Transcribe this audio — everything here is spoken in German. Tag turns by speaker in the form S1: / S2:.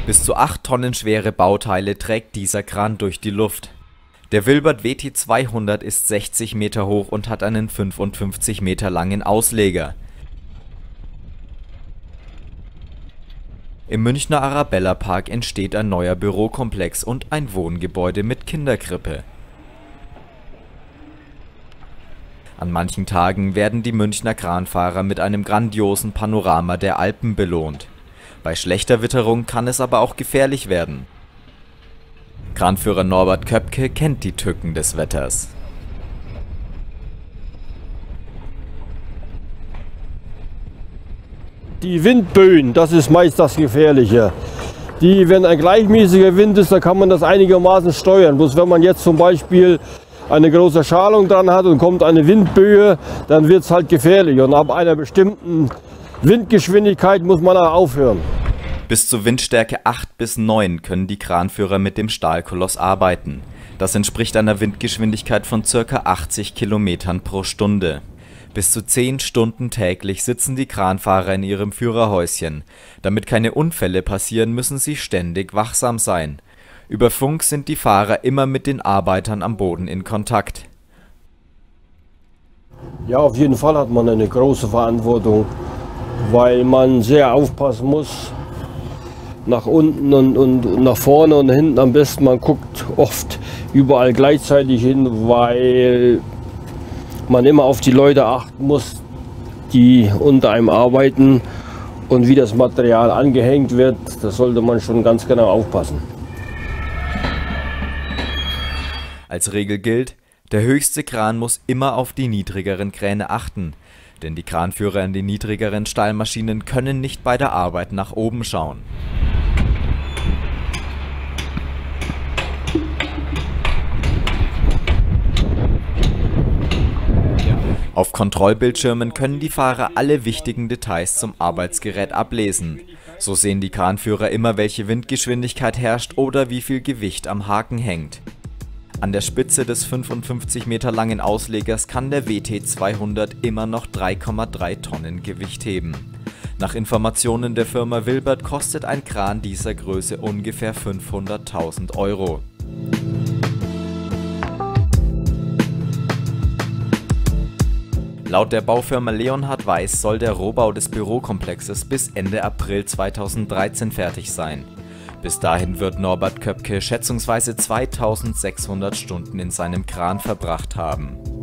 S1: Bis zu 8 Tonnen schwere Bauteile trägt dieser Kran durch die Luft. Der Wilbert WT200 ist 60 Meter hoch und hat einen 55 Meter langen Ausleger. Im Münchner Arabella Park entsteht ein neuer Bürokomplex und ein Wohngebäude mit Kinderkrippe. An manchen Tagen werden die Münchner Kranfahrer mit einem grandiosen Panorama der Alpen belohnt. Bei schlechter Witterung kann es aber auch gefährlich werden. Kranführer Norbert Köpke kennt die Tücken des Wetters.
S2: Die Windböen, das ist meist das Gefährliche. Wenn ein gleichmäßiger Wind ist, dann kann man das einigermaßen steuern. Bloß wenn man jetzt zum Beispiel eine große Schalung dran hat und kommt eine Windböe, dann wird es halt gefährlich. Und ab einer bestimmten Windgeschwindigkeit muss man auch aufhören.
S1: Bis zur Windstärke 8 bis 9 können die Kranführer mit dem Stahlkoloss arbeiten. Das entspricht einer Windgeschwindigkeit von ca. 80 Kilometern pro Stunde. Bis zu 10 Stunden täglich sitzen die Kranfahrer in ihrem Führerhäuschen. Damit keine Unfälle passieren, müssen sie ständig wachsam sein. Über Funk sind die Fahrer immer mit den Arbeitern am Boden in Kontakt.
S2: Ja, auf jeden Fall hat man eine große Verantwortung, weil man sehr aufpassen muss. Nach unten und nach vorne und hinten am besten. Man guckt oft überall gleichzeitig hin, weil man immer auf die Leute achten muss, die unter einem arbeiten, und wie das Material angehängt wird, das sollte man schon ganz genau aufpassen.
S1: Als Regel gilt, der höchste Kran muss immer auf die niedrigeren Kräne achten, denn die Kranführer in den niedrigeren Stahlmaschinen können nicht bei der Arbeit nach oben schauen. Auf Kontrollbildschirmen können die Fahrer alle wichtigen Details zum Arbeitsgerät ablesen. So sehen die Kranführer immer, welche Windgeschwindigkeit herrscht oder wie viel Gewicht am Haken hängt. An der Spitze des 55 Meter langen Auslegers kann der WT200 immer noch 3,3 Tonnen Gewicht heben. Nach Informationen der Firma Wilbert kostet ein Kran dieser Größe ungefähr 500.000 €. Laut der Baufirma Leonhard Weiß soll der Rohbau des Bürokomplexes bis Ende April 2013 fertig sein. Bis dahin wird Norbert Köpke schätzungsweise 2600 Stunden in seinem Kran verbracht haben.